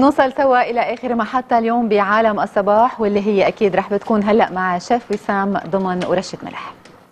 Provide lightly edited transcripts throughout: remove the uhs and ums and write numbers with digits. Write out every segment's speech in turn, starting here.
وبنوصل سوا إلى آخر محطة اليوم بعالم الصباح، واللي هي أكيد رح بتكون هلأ مع شيف وسام ضمن ورشة ملح.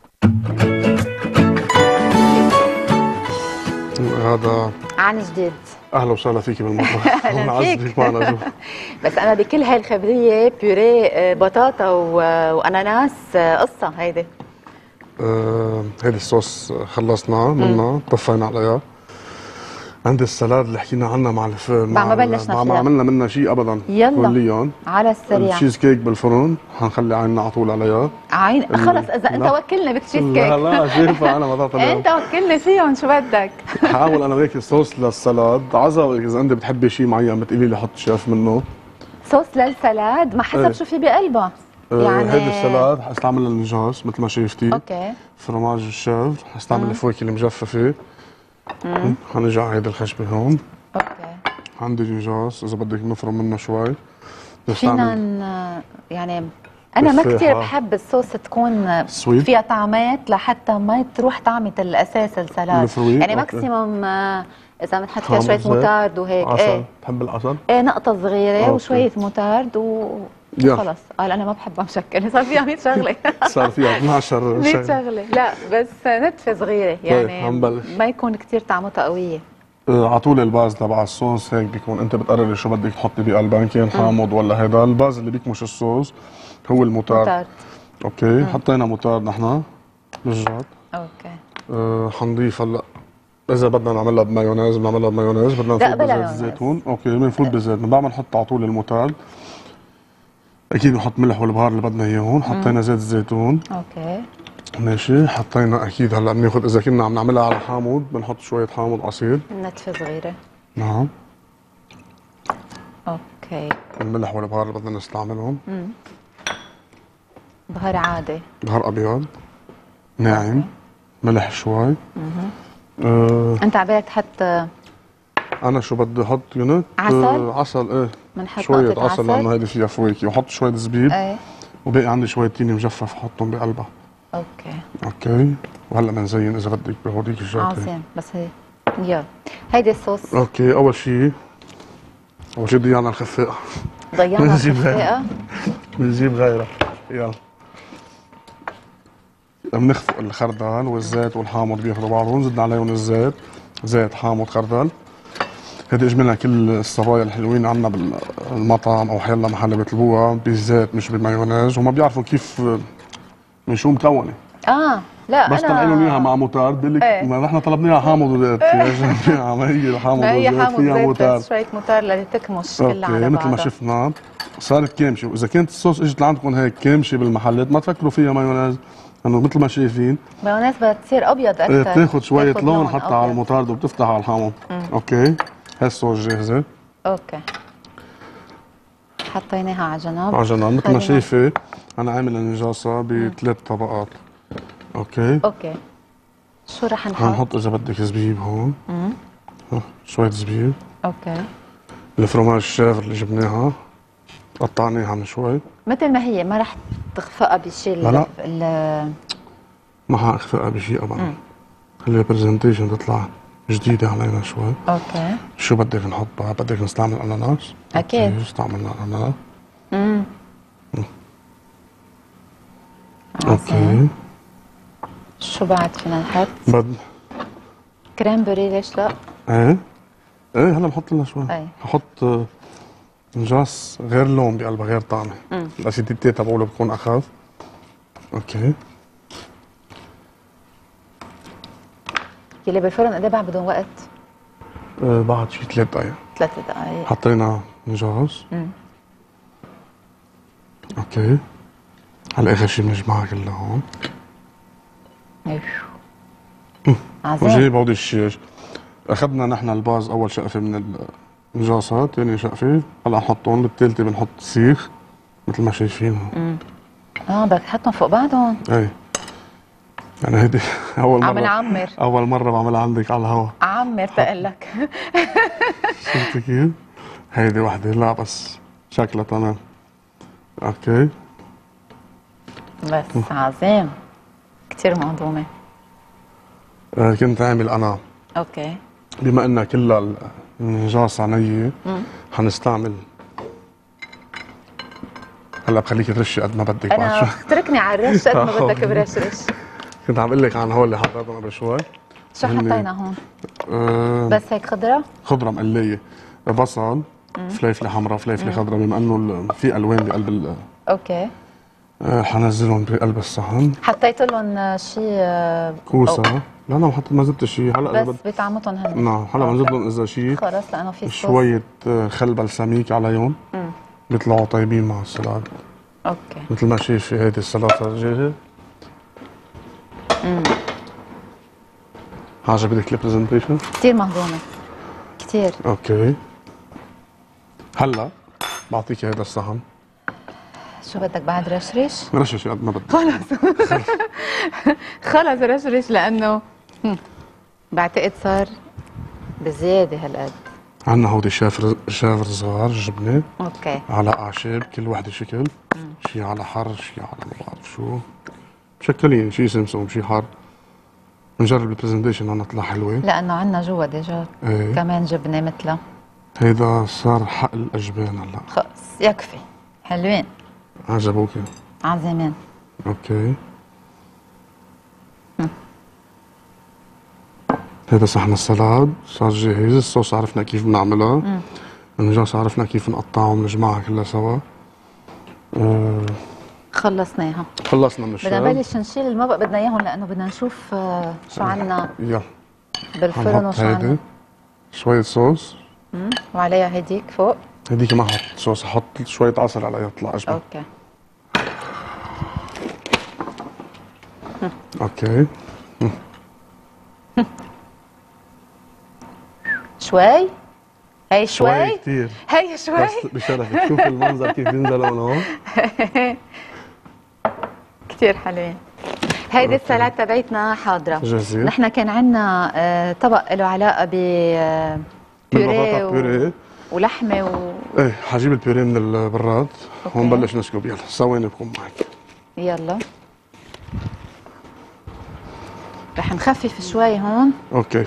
هذا عن جديد. اهلا وسهلا فيكي بالمطبخ. اهلا فيك. معنا جو. بس انا بكل هاي الخبريه بيوريه بطاطا واناناس قصه هيدي. هيدي الصوص خلصنا منها، طفينا عليها. عندي السلاد اللي حكينا عنها مع ما بلشنا ما عملنا منها شيء ابدا. يلا كليا على السريع. التشيز كيك بالفرن حنخلي عيننا على طول عليها. عين خلص اذا انت وكلنا بالتشيز كيك. لا شايفه انا ما انت وكلنا فيهم شو بدك. حاول انا وياك صوص للسلاد عزا، اذا انت بتحبي شيء معين بتقولي لي حط شيف منه. صوص للسلاد ما حسب شو في بقلبه. يعني هيدي السلاد حستعمل النجاس مثل ما شايفتي. اوكي. فرماج الشيف حستعمل الفواكه المجففه. حنرجع هيدي الخشبه هون. اوكي. عندي نجاس اذا بدك نفرم منه شوي. فينا يعني انا ما كثير بحب الصوص تكون سويت. فيها طعمات لحتى ما تروح طعمه الاساس السلاد. يعني ماكسيموم اذا بنحط فيها شويه موتارد وهيك. عسل. بتحب العسل؟ ايه نقطه صغيره وشويه موتارد وخلص. قال انا ما بحبها مشكله، صار فيها 100 شغله. صار فيها 12 100 شغله. لا بس نتفه صغيره يعني طيب ما يكون كثير طعمتها قويه. على طول الباز تبع الصوص هيك بيكون انت بتقرري شو بدك تحطي بقلبها، ان كان حامض ولا هيدا. الباز اللي بيكمش الصوص هو الموتارد. اوكي. حطينا موتارد نحن بالجد. اوكي. حنضيف هلا اذا بدنا نعملها بمايونيز بنعملها بمايونيز، بدنا نفوت بزيت الزيتون. اوكي بنفوت بزيت. من بعد ما نحط على طول الموتارد اكيد بنحط ملح والبهار اللي بدنا اياهم. حطينا زيت الزيتون. اوكي ماشي. حطينا اكيد هلا بناخذ اذا كنا عم نعملها على حامض بنحط شويه حامض عصير. نتفه صغيره. نعم. اوكي. الملح والبهار اللي بدنا نستعملهم. بهار عادي. بهار ابيض ناعم. ملح شوي. انت عبالك تحط انا شو بدي احط يونت؟ عسل. ايه بنحط شويه عسل لانه هيدي فيها فواكه، وحط شويه زبيب. ايه. وباقي عندي شويه تين مجفف حطهم بقلبها. اوكي. وهلا بنزين اذا بدك بهوديك الشغله. عظيم. بس هي يلا هيدي الصوص. اوكي. اول شيء ضيعنا الخفاقه. ضيعنا الخفاقه. بنجيب غيرها. يلا بنخفق الخردل والزيت والحامض بياخذوا بعضهم. زدنا عليهم الزيت، زيت حامض خردل. هيدي اجملنا كل الصبايا الحلوين عندنا بالمطعم او حيلا محل بيطلبوها بالزيت مش بالمايونيز، وما بيعرفوا كيف من شو مكونه. لا بس طلعوا لهم اياها مع موتارد بيقول لك ما نحن طلبناها حامض وزيت. ما هي حامض وزيت فيها موتارد. شويه موتارد لتكمش كلها على بعضها. مثل ما شفنا صارت كامشه. واذا كانت الصوص اجت لعندكم هيك كامشه بالمحلات ما تفكروا فيها مايونيز، لانه مثل ما شايفين مايونيز بدها تصير ابيض اكثر. بتاخذ شويه لون حتى على الموتارد وبتفتح على الحامض. اوكي. هاي الصوص جاهزه. اوكي. حطيناها على جنب. على جنب. مثل ما شايفه انا عامل النجاسه بثلاث طبقات. اوكي. شو رح نحط؟ حنحط اذا بدك زبيب هون. شويه زبيب. اوكي. الفرماج الشيف اللي جبناها قطعناها من شوي مثل ما هي، ما رح تخفقها بشيء. لا ما حاخفقها بشيء ابدا. خليها برزنتيشن تطلع جديده علينا شوي. اوكي. شو بدك نحط بقى؟ بدك نستعمل اناناس؟ اكيد. استعملنا اناناس. اوكي. شو بعد فينا نحط؟ كريم بوري. ليش لا؟ ايه هلا بحط لنا شوي. ححط نجاس غير لون بقلبها غير طعمه. الاسيديتي تبعوله بكون اخف. اوكي. يلي بالفرن قد ايه بعد بدهم وقت؟ بعد شي 3 دقائق. 3 دقائق. حطينا نجاس. اوكي. هلا اخر شي بنجمعها كلها هون. وجاي بعود الشيش. اخذنا نحن الباز اول شقفه من النجاسات، ثاني شقفه هلا نحطهم، بالثالثه بنحط سيخ مثل ما شايفين. بدك تحطهم فوق بعضهم؟ ايه. يعني هيدي اول مره عم نعمر. اول مره بعملها عندك على الهواء. عمر تقلك. شفتي كيف؟ هيدي وحده لا بس شكلها تمام. اوكي. بس عظيم. كثير مهضومه. كنت عامل انا. اوكي. بما انها كلها نجار صينيه. حنستعمل هلا بخليك ترشي قد ما بدك. انا اتركني على الرش قد ما بدك برشرش. كنت عم اقول لك عن هول اللي حضرتهم قبل شوي. شو حطينا هون؟ بس هيك خضره؟ خضره مقليه، بصل، فليفله حمراء، فليفله خضراء، بما انه في الوان بقلب اوكي. حنزلهم بقلب الصحن. حطيت لهم شيء كوسه؟ لا ما حطيت، ما زدت شيء هلا بس بطعمتهم هن. نعم هلا بنزيد لهم اذا شيء خلص لانه في صوص. شويه خل بلسميك عليهم بيطلعوا طيبين مع السلطه. اوكي. مثل ما شايفه هيدي السلطه جاهزه. عجبتك البرزنتيشن؟ كثير مهضومه كثير. اوكي هلا بعطيك هذا الصحن. شو بدك بعد رشرش؟ رشش قد ما بدك. خلص خلص رشرش لانه بعتقد صار بزياده هالقد. عندنا هودي شافر صغار جبنه اوكي على اعشاب، كل وحده شكل، شي على حر، شي على ما بعرف شو مشكلين، شي سمسم شي حر. بنجرب البرزنتيشن هون طلع حلوه لانه عندنا جوا ديجا كمان جبنه مثلها. هيدا صار حق الاجبان هلا. خلص يكفي. حلوين. عجبوك؟ عظيمين. اوكي. هذا صحن السلاد صار جاهز. الصوص عرفنا كيف بنعملها. النجاس عرفنا كيف نقطعها ونجمعها كلها سوا. خلصناها. خلصنا من الشغل. بدنا نبلش نشيل المبق، بدنا اياهم لانه بدنا نشوف شو عنا بالفرن وشو عنا. شوية صوص وعليها هديك فوق. هديك ما حط صوص، حط شوية عسل عليها يطلع أجمل. اوكي. اوكي. شوي هي شوي كثير، هي شوي بس بشرفك شوف المنظر كيف بينزل هون. كثير حلوين. هيدي السلطه تبعتنا حاضره. جاهزين. نحن كان عندنا طبق له علاقه ب بيوريه ولحمه ايه حجيب البيوريه من البراد ونبلش نسكب. يلا ثواني بكون معك. يلا رح نخفف شوي هون. اوكي.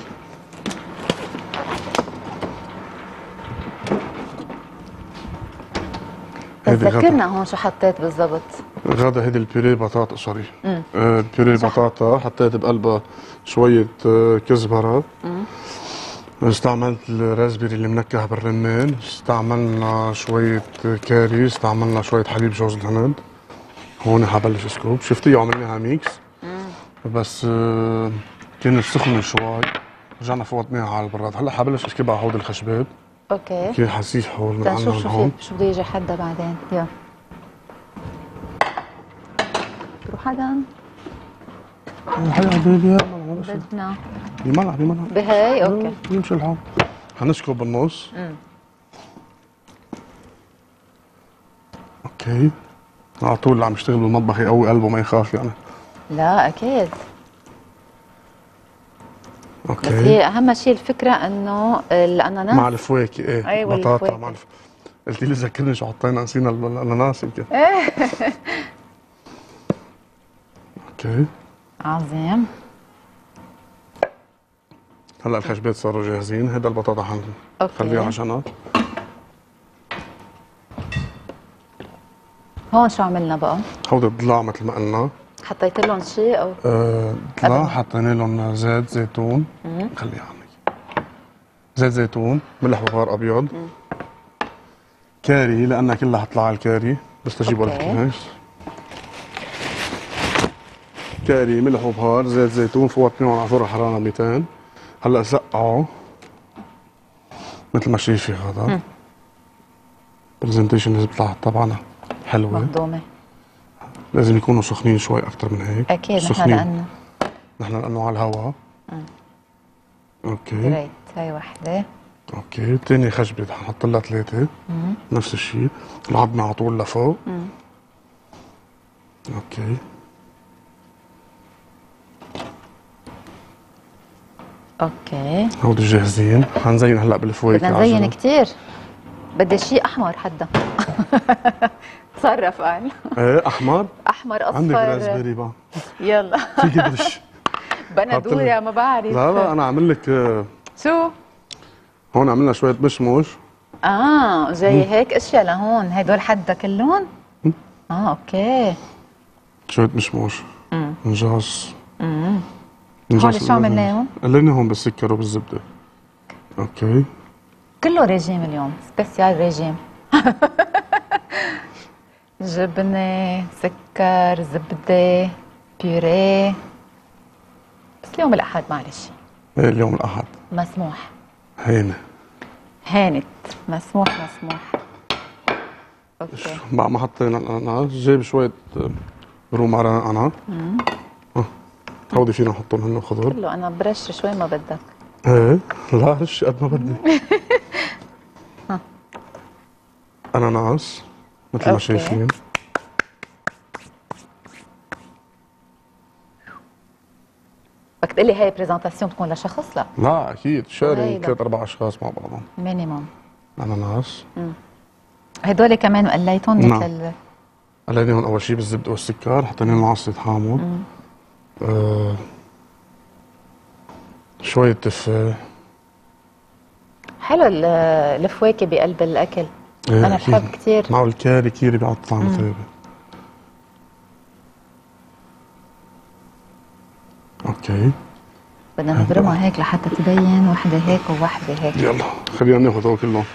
ذكرنا هون شو حطيت بالضبط. غدا هيدي البيوريه بطاطا سوري. البيوريه بطاطا حطيت بقلبها شوية كزبرة. استعملت الرازبيري اللي منكه بالرمان، استعملنا شوية كاري، استعملنا شوية حليب جوز الهند. هون حبلش اسكوب. شفتي عملناها ميكس بس كانت سخنة شوي، رجعنا فوتناها على البراد. هلا حبلش اسكبها على هودي الخشبات. اوكي. كثير حسيس حول من عندنا هون. شو بده يجي حدا بعدين. يلا روح حدا. هي حبيبي بدنا بملح بهي. اوكي يمشي الحال. حنسكب بالنص. اوكي. على طول اللي عم يشتغل بالمطبخ يقوي قلبه ما يخاف يعني. لا اكيد. اوكي. بس هي اهم شيء الفكره انه الاناناس مع الفواكه. ايه أيوة بطاطا مع قلت لي ذكرني شو حطينا، نسينا الاناناس يمكن. اوكي عظيم. هلا الخشبات صاروا جاهزين. هيدا البطاطا حنخليها على جنب. هون شو عملنا بقى؟ هودي الضلع مثل ما قلنا. حطيت لهم شيء او؟ ضلع حطينا لهم زيت زيتون. خليها عنك. زيت زيتون، ملح وبهار ابيض، كاري لانها كلها حطلع على الكاري بس تجيب ورقة الكنايس. كاري، ملح وبهار، زيت زيتون، فوتناهم على فرن حرارة 200. هلا سقعوا مثل ما شايفي. هذا برزنتيشن اللي بيطلع طبعا حلوه مهضومه. لازم يكونوا سخنين شوي اكثر من هيك. اكيد نحن لانه على الهواء. اوكي جريت. هاي وحده. اوكي. ثاني خشبه حنحط لها 3. نفس الشيء. العظمه على طول لفوق. اوكي. اوكي هودي جاهزين. حنزين هلا بالفواكه. بدنا نزين كثير. بدي شيء احمر حدا. تصرف قال. ايه احمر اصفر. عندك رازبيري بقى. يلا فيك تدش بندوره ما بعرف. لا انا عامل لك شو هون عملنا شويه مشمش. جاي هيك اشياء لهون، هدول حدها كلهم؟ اوكي. شويه مشمش. نجاص. هون شو عملناهم؟ قلينا هون بالسكر وبالزبده. اوكي. كله ريجيم اليوم، سبيسيال ريجيم. جبنه، سكر، زبده، بيوريه. بس اليوم الاحد معلش. ايه اليوم الاحد مسموح. هانت. مسموح. اوكي. بعد ما حطينا الاناناس جايب شويه روماران انا. هودي فينا نحطهم هن خضر. كله انا برش شوي ما بدك. ايه لا رش قد ما بدي. اناناس مثل ما شايفين. بدك تقول لي هاي بريزنتاسيون بتكون لشخص؟ لا اكيد شاري 3-4 اشخاص مع بعضهم مينيموم. اناناس. هدول كمان قليتهم مثل قليناهم اول شيء بالزبده والسكر، حطينا لهم عصره حامض. شويه تفاح. حلو الفواكه بقلب الاكل. انا بحب كثير. معه الكاري كيري بيعطي طعم طيب. اوكي. بدنا نبرمها هيك لحتى تبين وحده هيك ووحده هيك. يلا خلينا ناخذ هو كلهم.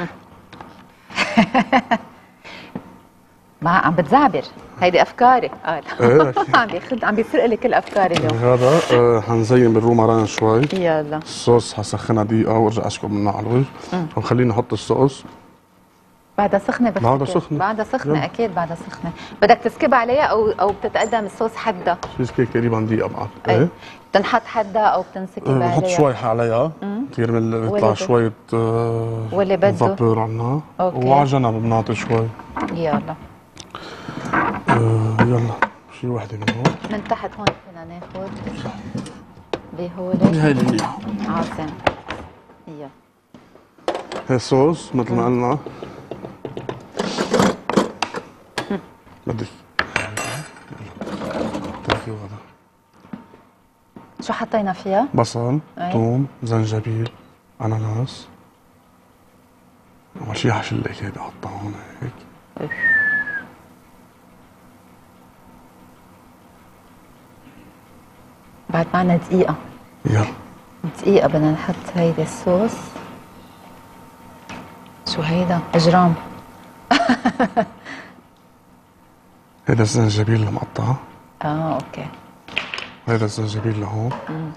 ما عم بتزعبر، هيدي افكاري. ايه عم بيسرق لي كل افكاري اليوم. هذا حنزين بالروماران شوي. يلا. الصوص حسخنها دقيقة وارجع اشكب منها على الوجه. وخليني احط الصوص. بعدها سخنة بفتكر. بعدها سخنة اكيد بعدها سخنة. بدك تسكب عليها او بتتقدم الصوص حدها؟ تشيز كيك تقريبا دقيقة بعد. ايه بتنحط حدها او بتنسكب عليها؟ بنحط شوي عليها كثير بيطلع شوية واللي بده فابور عنا. وعلى جنب بنعطي شوي. يلا. يلا شي وحدة من هون. من تحت هون فينا ناخذ بهولي. هاي اللي عاصم. يلا. هي صوص مثل ما قلنا. بدك شو حطينا فيها؟ بصل، ثوم، زنجبيل، اناناس. اول شيء حشلك هيدا احطها هون هيك. بعد معنا دقيقة. يلا دقيقة بدنا نحط هيدا الصوص. شو هيدا؟ اجرام. هيدا الزنجبيل المقطع. اوكي. هيدا الزنجبيل لهون.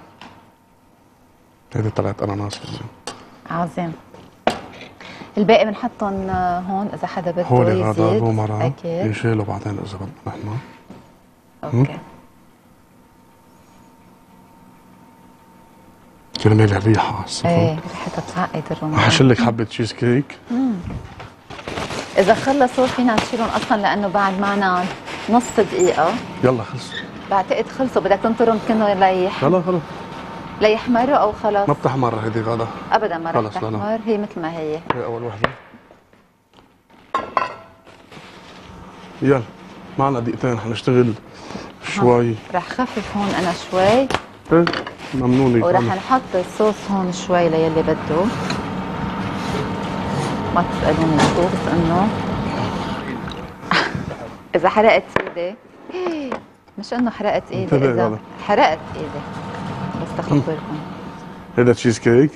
هيدا طلعت اناناس كمان. عظيم. الباقي بنحطهم هون اذا حدا بده يزيد. هولي هذا روماران اكيد ينشالوا بعدين اذا بدنا نحن. اوكي. كرمال الريحة السخن. ايه ريحتها بتعقد الروماران. حشلك حبة تشيز كيك. إذا خلصوا فينا نشيلهم أصلا لأنه بعد معنا نص دقيقة. يلا خلص. بعتقد خلصوا. بدك تنطرهم كأنه خلص ليحمروا أو خلص؟ ما بتحمر هيدي غدا أبدا ما رح تحمر. هي مثل ما هي. هي أول وحدة. يلا معنا دقيقتين حنشتغل شوي. رح خفف هون أنا شوي. ايه ممنونة. ورح نحط الصوص هون شوي ليلي بده. ما تسألوني شو بس إنه إذا حرقت إيدي. مش إنه حرقت إيدي، إذا حرقت إيدي بس تخبركم. هيدا تشيز كيك.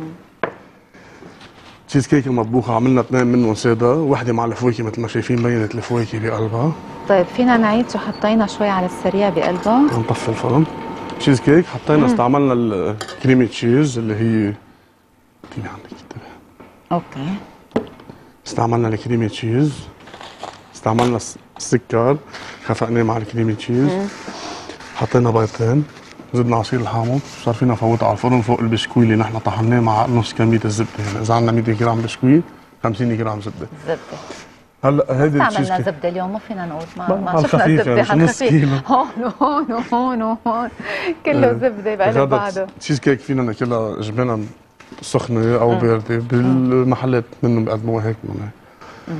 تشيز كيك المطبوخة عملنا 2 منهم سادة، وحدة مع الفواكه مثل ما شايفين بينت الفواكه بقلبها. طيب فينا نعيد شو حطينا شوي على السريع بقلبها؟ نطفي الفرن. تشيز كيك حطينا استعملنا الكريمي تشيز اللي هي اعطيني عندك انتبه. اوكي. استعملنا الكريمي تشيز، استعملنا السكر خفقناه مع الكريمي تشيز. حطينا بيضتين، زدنا عصير الحامض، صار فينا نفوتها على الفرن فوق البسكوي اللي نحن طحناه مع نص كمية الزبدة. يعني إذا عندنا 200 جرام بسكوي 50 جرام زبدة. هلا هيدي استعملنا زبدة اليوم ما فينا نقول ما شفنا زبدة على الخفيف. هون كله زبدة بقلب بعضه. تشيز كيك فينا ناكلها جبنة سخنة أو باردة بالمحلات منهم بيقدموها هيك من هيك.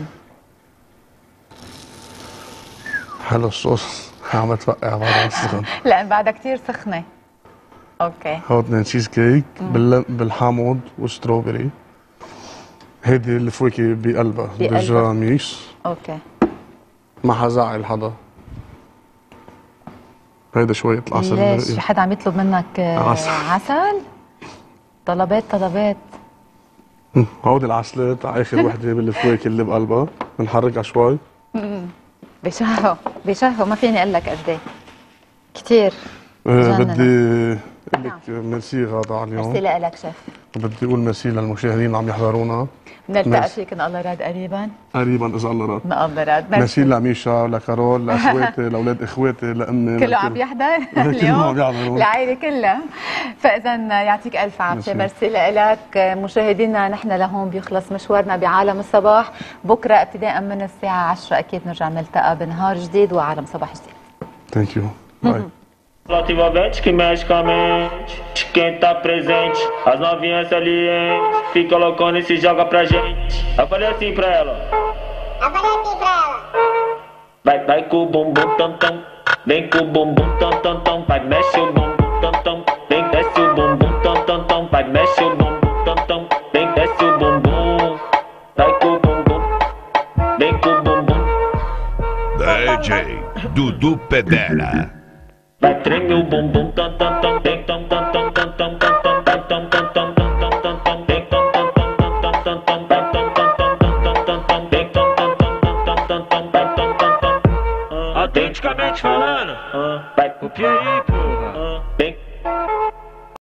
حلو الصوص. عم تفقع بعدها السخن. لأن بعدها كثير سخنة. اوكي. هو 2 تشيز كيك بالحامض والستروبري. هيدي الفواكه بقلبها بالجراميش. اوكي. ما حزعل حدا. هيدا شوية العسل. ليش في حدا عم يطلب منك عسل؟ طلبات. هودي العسلات على اخر وحده بالفواكه اللي بقلبها، بنحركها شوي. بشهوا ما فيني اقول لك قد ايه كثير. بدي اقول لك ميرسي غاده على اليوم. ميرسي لك شيف. بدي اقول ميرسي للمشاهدين اللي عم يحضرونا. بنلتقى فيك ان الله راد قريبا اذا الله راد. ان الله راد. ميرسي لميشا، لكارول، لاخواتي، لاولاد اخواتي، لامي. كله عم يحضر اليوم، العائله كلها. فاذا يعطيك الف عافيه. ميرسي لك. مشاهدينا نحن لهون بيخلص مشوارنا بعالم الصباح. بكره ابتداء من الساعه 10 اكيد نرجع نلتقى بنهار جديد وعالم صباح جديد. ثانك يو. باي. Relativamente que mexe com a mente de quem tá presente. As novinhas salientes fica loucona e se joga pra gente. Eu falei assim pra ela. Vai com o bumbum tam tam. Vem com o bumbum tam tam tam. Vai mexe o bumbum tam tam. Vem desce o bumbum tam tam tam. Vai mexe o bumbum tam tam. Vem desce o bumbum. Vai com o bumbum. Vem com o bumbum. DJ Dudu Pedera. Vai tremer o bumbum tam tam tam tam tam tam tam tam tam tam.